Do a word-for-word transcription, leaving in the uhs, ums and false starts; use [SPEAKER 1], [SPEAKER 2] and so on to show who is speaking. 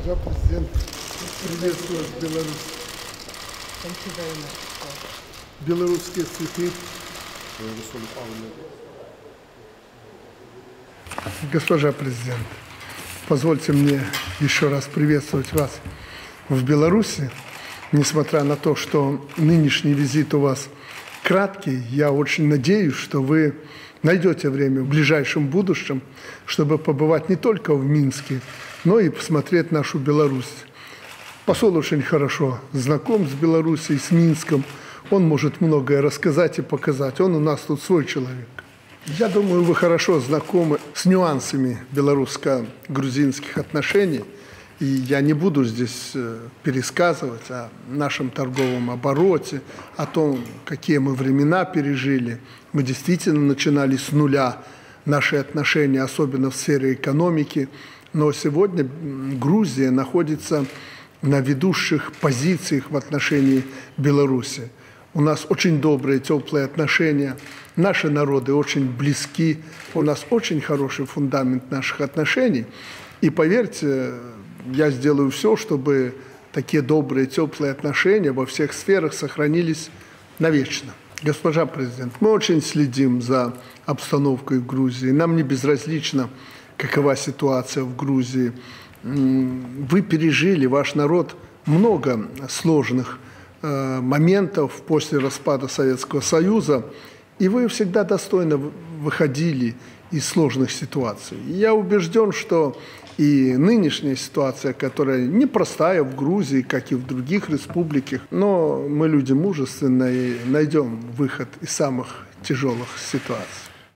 [SPEAKER 1] Госпожа президент, приветствую вас в Беларуси. Белорусские цветы. Госпожа президент, позвольте мне еще раз приветствовать вас в Беларуси. Несмотря на то, что нынешний визит у вас краткий, я очень надеюсь, что вы найдете время в ближайшем будущем, чтобы побывать не только в Минске, но и посмотреть нашу Беларусь. Посол очень хорошо знаком с Белоруссией, с Минском. Он может многое рассказать и показать. Он у нас тут свой человек. Я думаю, вы хорошо знакомы с нюансами белорусско-грузинских отношений. И я не буду здесь пересказывать о нашем торговом обороте, о том, какие мы времена пережили. Мы действительно начинали с нуля наши отношения, особенно в сфере экономики. Но сегодня Грузия находится на ведущих позициях в отношении Беларуси. У нас очень добрые, теплые отношения. Наши народы очень близки. У нас очень хороший фундамент наших отношений. И поверьте, я сделаю все, чтобы такие добрые, теплые отношения во всех сферах сохранились навечно. Госпожа президент, мы очень следим за обстановкой в Грузии. Нам не безразлично, какова ситуация в Грузии. Вы пережили, ваш народ, много сложных э, моментов после распада Советского Союза, и вы всегда достойно выходили из сложных ситуаций. Я убежден, что и нынешняя ситуация, которая непростая в Грузии, как и в других республиках, но мы люди мужественные и найдем выход из самых тяжелых ситуаций.